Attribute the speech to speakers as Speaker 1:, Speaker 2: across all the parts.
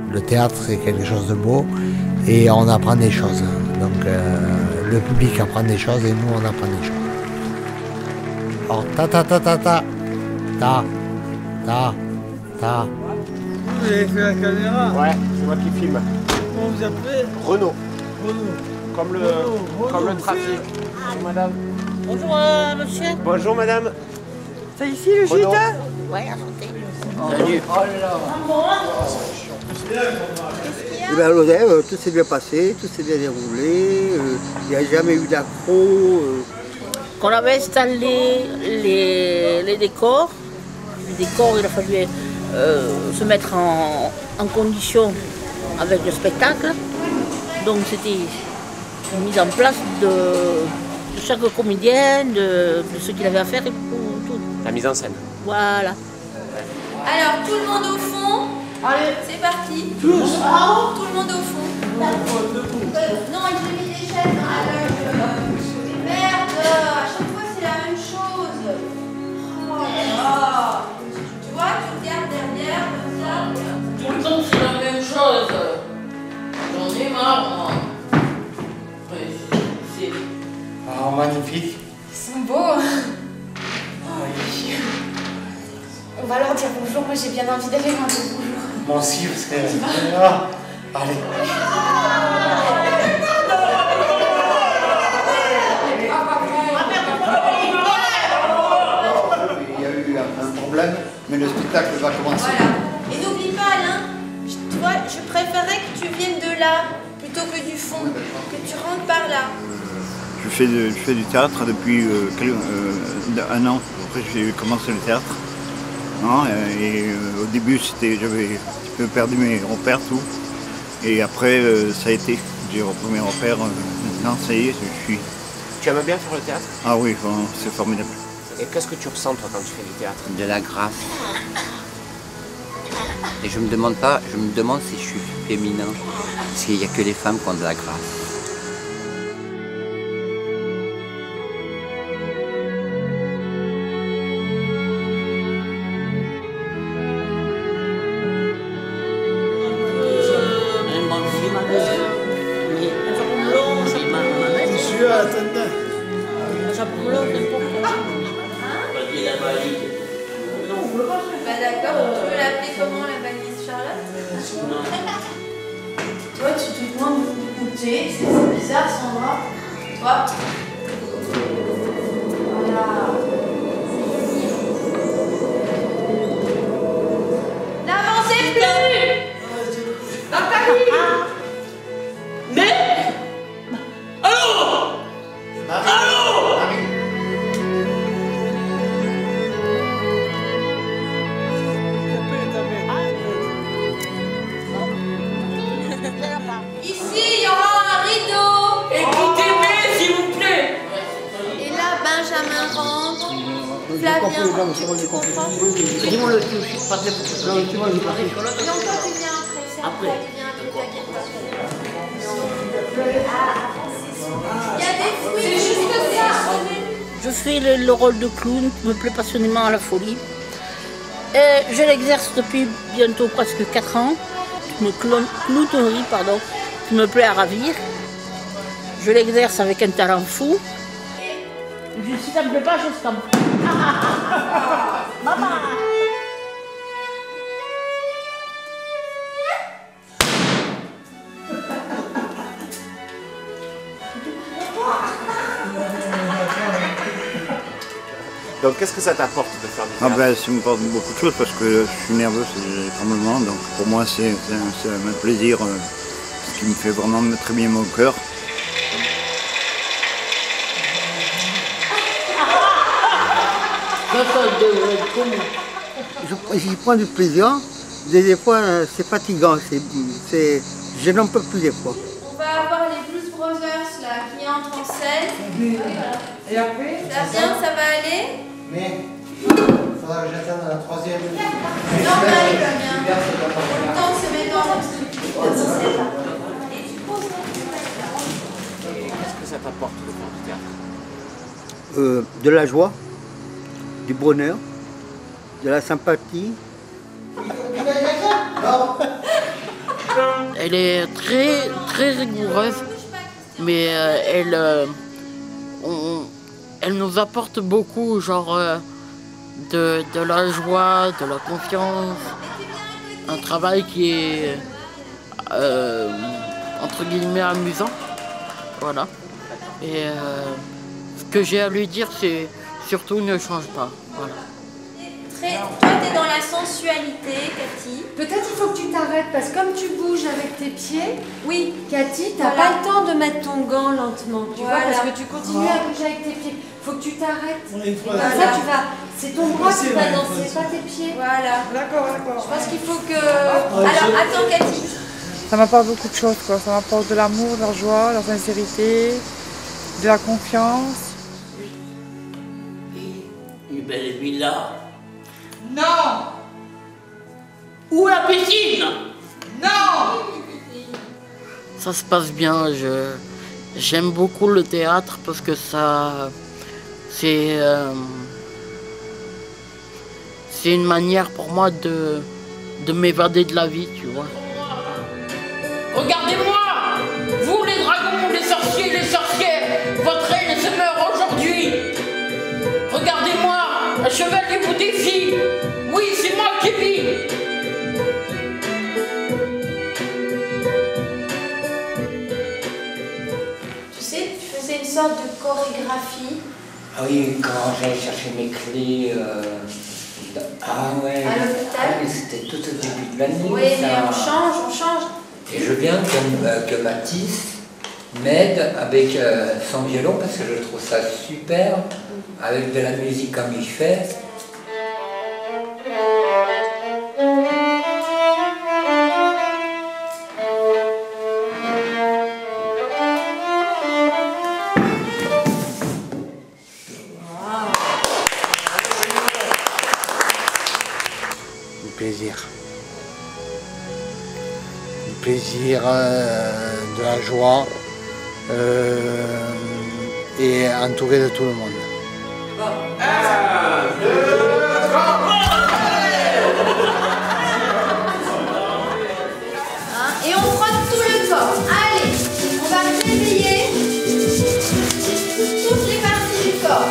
Speaker 1: Le théâtre, c'est quelque chose de beau et on apprend des choses. Donc le public apprend des choses et nous, on apprend des choses. Alors, ta.
Speaker 2: Vous avez fait la caméra?
Speaker 3: Ouais, c'est moi qui filme.
Speaker 2: Comment vous appelez?
Speaker 3: Renaud.
Speaker 2: Renaud.
Speaker 3: Comme le trafic. Bonjour madame.
Speaker 4: Bonjour monsieur.
Speaker 3: Bonjour madame.
Speaker 2: C'est ici le
Speaker 3: Renaud.
Speaker 2: gîte?
Speaker 4: Ouais, enchanté.
Speaker 3: Salut.
Speaker 5: Eh ben, à l'hôtel, tout s'est bien passé, tout s'est bien déroulé, il n'y a jamais eu d'accro.
Speaker 4: Quand on avait installé les décors, il a fallu se mettre en condition avec le spectacle. Donc c'était une mise en place de chaque comédien, de ce qu'il avait à faire et tout.
Speaker 3: La mise en scène.
Speaker 4: Voilà.
Speaker 6: Alors, tout le monde au fond.
Speaker 4: Allez,
Speaker 6: C'est parti.
Speaker 4: tous.
Speaker 6: Tout le monde au fond. Non, il fait mis des chaises dans la loge. Merde, à chaque fois c'est la même chose. Oh là là. Tu vois, tu regardes derrière comme ça.
Speaker 4: Tout le temps c'est la même chose. J'en ai marre, moi. Ouais, c'est...
Speaker 1: Ah, magnifique.
Speaker 7: Ils sont beaux. On va leur dire bonjour, moi j'ai bien envie d'aller leur dire bonjour.
Speaker 1: Moi aussi, parce que... Allez.
Speaker 5: Il y a eu un problème, mais le spectacle va commencer.
Speaker 6: Voilà. Et n'oublie pas, Alain, tu vois, je préférais que tu viennes de là plutôt que du fond, que tu rentres par là.
Speaker 5: Je fais du théâtre depuis un an. Après, j'ai commencé le théâtre. Non, au début, j'avais un petit peu perdu mes repères, tout. Et après, ça a été. J'ai repris mes repères. Maintenant, ça y est, je suis.
Speaker 3: Tu aimes bien faire le théâtre?
Speaker 5: Ah oui, c'est formidable.
Speaker 3: Et qu'est-ce que tu ressens toi quand tu fais du théâtre?
Speaker 8: De la grâce. Et je me demande si je suis féminin. Parce qu'il n'y a que les femmes qui ont de la grâce.
Speaker 6: Bah d'accord, tu veux l'appeler comment la valise Charlotte? Toi, tu te demandes de goûter, c'est bizarre sans moi. Toi. Voilà. N'avancez plus dans ta vie.
Speaker 4: Mais allô.
Speaker 6: Ici, il y aura un rideau.
Speaker 4: Écoutez-moi, s'il vous plaît.
Speaker 6: Et là, Benjamin rentre. Flavien, tu comprends?
Speaker 4: Dis-moi le truc, pas de...
Speaker 6: Non, toi, tu viens après. C'est après, tu viens après, t'inquiète pas. Il y a des fruits. C'est juste ça.
Speaker 4: Je fais le rôle de clown qui me plaît passionnément à la folie. Et je l'exerce depuis bientôt presque 4 ans. Une clownerie, pardon, qui me plaît à ravir. Je l'exerce avec un talent fou. Si ça me plaît pas, je stampe. Maman.
Speaker 3: Donc qu'est-ce que ça t'apporte de faire du
Speaker 5: Ah
Speaker 3: théâtre?
Speaker 5: ben, ça me porte beaucoup de choses parce que je suis nerveux, c'est des tremblements. Donc pour moi, c'est un plaisir qui me fait vraiment très bien mon cœur. J'y prends du plaisir. Des fois, c'est fatigant. Je n'en peux plus des fois.
Speaker 6: On va avoir les Blues Brothers là qui entrent en scène.
Speaker 2: Et après?
Speaker 6: Flavien, ça va aller?
Speaker 1: Mais il faudra que j'attende la troisième.
Speaker 6: Non, pas aller, Flavien. Le temps de se mettre dans le truc. Et tu poses ton truc.
Speaker 3: Qu'est-ce que ça t'apporte de faire du théâtre?
Speaker 5: De la joie, du bonheur, de la sympathie.
Speaker 4: Elle est très, très rigoureuse, mais elle nous apporte beaucoup, genre de la joie, de la confiance, un travail qui est entre guillemets amusant, voilà. Et ce que j'ai à lui dire, c'est surtout ne change pas, voilà.
Speaker 6: Toi, t'es dans la sensualité, Cathy.
Speaker 7: Peut-être il faut que tu t'arrêtes parce que comme tu bouges avec tes pieds,
Speaker 6: Oui.
Speaker 7: Cathy, t'as
Speaker 6: Voilà.
Speaker 7: pas le temps de mettre ton gant lentement, tu
Speaker 6: Voilà.
Speaker 7: vois, parce que tu continues à bouger avec tes pieds. Faut que tu t'arrêtes.
Speaker 2: On est
Speaker 7: Et
Speaker 2: une
Speaker 7: comme
Speaker 2: fois.
Speaker 7: ça, tu vas. C'est ton bras qui va
Speaker 2: Ouais,
Speaker 7: danser, pas tes pieds.
Speaker 6: Voilà.
Speaker 2: D'accord,
Speaker 7: Je
Speaker 2: d'accord.
Speaker 7: pense qu'il faut que.
Speaker 6: Alors, attends, Cathy.
Speaker 9: Ça m'apporte beaucoup de choses, quoi. Ça m'apporte de l'amour, de la joie, de la sincérité, de la confiance.
Speaker 10: Une belle villa.
Speaker 2: Non!
Speaker 10: Ou la piscine.
Speaker 2: Non!
Speaker 4: Ça se passe bien, j'aime beaucoup le théâtre parce que ça, c'est une manière pour moi de m'évader de la vie, tu vois.
Speaker 10: Regardez-moi, vous les dragons, les sorciers, les sorcières, votre reine se meurt aujourd'hui. Regardez-moi, un chevalier vous défie. Oui, c'est moi qui vis.
Speaker 6: Tu sais, tu faisais une sorte de chorégraphie
Speaker 8: Ah oui, quand j'allais chercher mes clés. Ah ouais.
Speaker 6: à l'hôpital.
Speaker 8: Ah, mais c'était tout au début de l'année.
Speaker 6: Oui, mais
Speaker 8: ça.
Speaker 6: on change.
Speaker 8: Et je viens que Mathis m'aide avec son violon parce que je trouve ça super, avec de la musique comme il fait.
Speaker 1: Du plaisir. Du plaisir, de la joie et entouré de tout le monde.
Speaker 6: Hein, et on frotte tout le corps. Allez, on va réveiller toutes les parties du corps.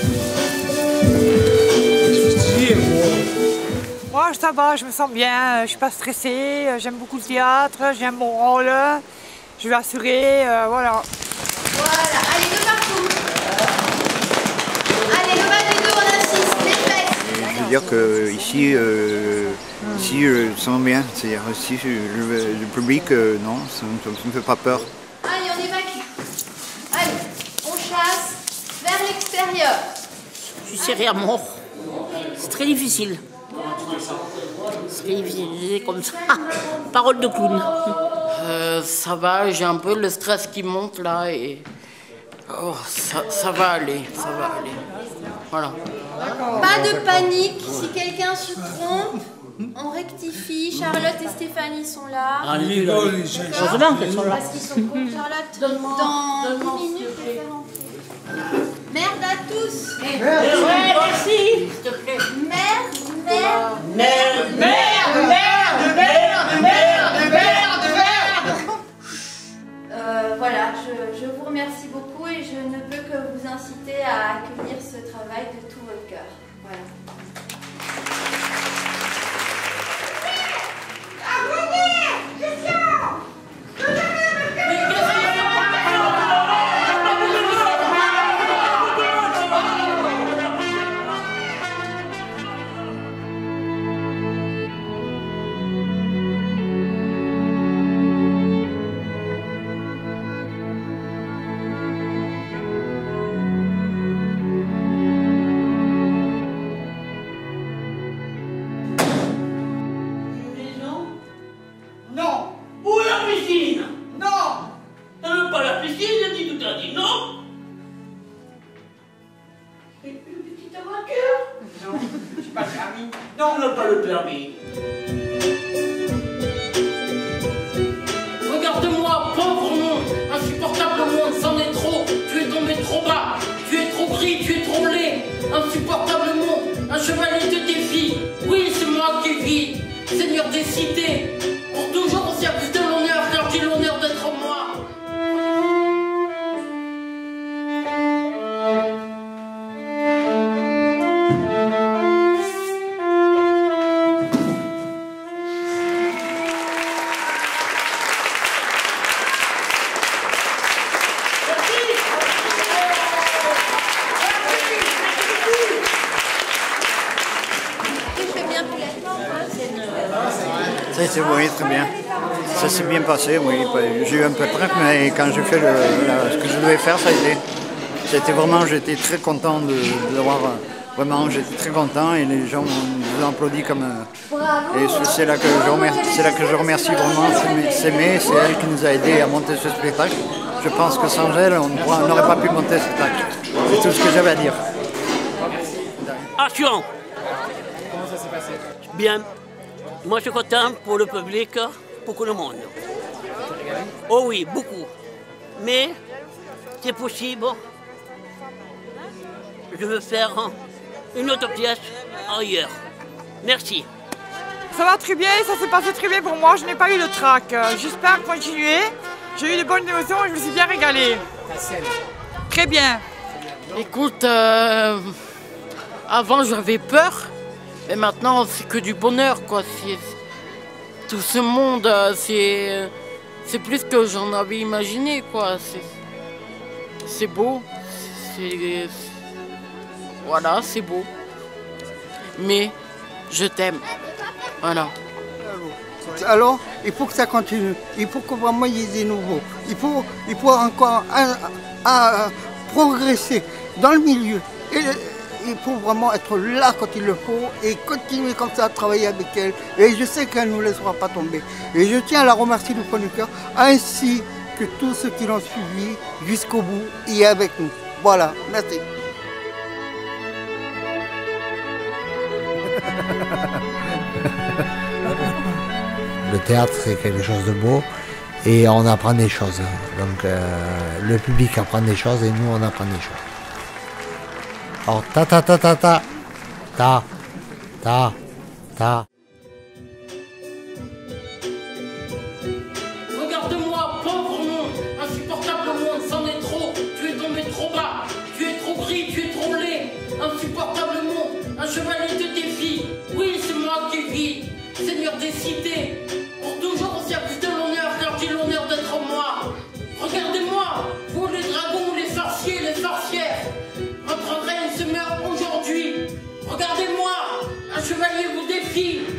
Speaker 9: Moi, ça va, je me sens bien, je suis pas stressée, j'aime beaucoup le théâtre, j'aime mon rôle, je vais assurer, voilà.
Speaker 6: Voilà, allez, de partout. Allez, le bas du dos, on insiste, les fesses.
Speaker 5: Je veux dire que ici, je me sens bien. C'est-à-dire ici, le public, non, ça ne me fait pas peur.
Speaker 6: Allez, on évacue. Allez, on chasse vers l'extérieur.
Speaker 4: Je suis serrée à mort. C'est très difficile. C'est très difficile, je disais comme ça. Parole de clown. Ça va, j'ai un peu le stress qui monte là et oh, ça va aller, ça va aller. Voilà.
Speaker 6: Pas de panique, si quelqu'un se trompe, on rectifie. Charlotte et Stéphanie sont là.
Speaker 10: Allez,
Speaker 4: Heureusement qu'elles sont là.
Speaker 6: Parce qu'ils sont contre Charlotte. Dans 10 minutes, je vais faire entrer. Merde à tous.
Speaker 4: Ouais, merci. S'il te plaît.
Speaker 6: Voilà, je vous remercie beaucoup et je ne peux que vous inciter à accueillir ce travail de tout votre cœur. Voilà.
Speaker 2: Non!
Speaker 10: Ou la piscine.
Speaker 2: Non!
Speaker 10: Elle veut pas la piscine, elle dit tout à dit non. Et une petite voiture.
Speaker 2: Non, je suis pas permis.
Speaker 10: Non, on n'a pas le permis. Regarde-moi, pauvre monde, insupportable monde, c'en est trop. Tu es tombé trop bas, tu es trop gris, tu es trop laid. Insupportable monde, un chevalier te défie. Oui, c'est moi qui vis, seigneur des cités, pour toujours au service de l'honneur.
Speaker 5: C'est oui, très bien. Ça s'est bien passé, oui. J'ai eu un peu peur, mais quand j'ai fait ce que je devais faire, ça a été vraiment, j'étais très content de l'avoir. Vraiment, j'étais très content et les gens nous ont applaudi comme. Et c'est là que je remercie vraiment Sémé, c'est elle qui nous a aidés à monter ce spectacle. Je pense que sans elle, on n'aurait pas pu monter ce spectacle. C'est tout ce que j'avais à dire.
Speaker 11: Action! Comment ça s'est passé? Bien. Moi, je suis content pour le public, pour tout le monde. Oh oui, beaucoup. Mais, c'est possible. Je veux faire une autre pièce ailleurs. Merci.
Speaker 9: Ça va très bien, ça s'est passé très bien pour moi, je n'ai pas eu le trac. J'espère continuer. J'ai eu de bonnes émotions et je me suis bien régalée. Très bien.
Speaker 10: Écoute, avant j'avais peur, mais maintenant c'est que du bonheur, quoi. Tout ce monde, c'est plus que j'en avais imaginé, quoi. C'est beau, voilà, c'est beau. Mais je t'aime, voilà.
Speaker 12: Alors, il faut que ça continue. Il faut que vraiment il y ait des nouveaux. Il faut encore progresser dans le milieu. Et il faut vraiment être là quand il le faut et continuer comme ça à travailler avec elle. Et je sais qu'elle ne nous laissera pas tomber. Et je tiens à la remercier du fond du cœur, ainsi que tous ceux qui l'ont suivi jusqu'au bout et avec nous. Voilà, merci.
Speaker 1: Le théâtre, c'est quelque chose de beau et on apprend des choses. Donc le public apprend des choses et nous, on apprend des choses. Alors, ta.
Speaker 10: Regarde-moi, pauvre monde, insupportable monde, c'en est trop. Tu es tombé trop bas, tu es trop gris, tu es trop laid. Insupportable monde, un chevalier te défie. Oui, c'est moi qui vis, seigneur des cités. Pour toujours au service de l'honneur, car j'ai l'honneur d'être moi. Regardez-moi, vous les dragons, les sorciers, les sorcières. Votre reine se meurt aujourd'hui. Regardez-moi, un chevalier vous défie.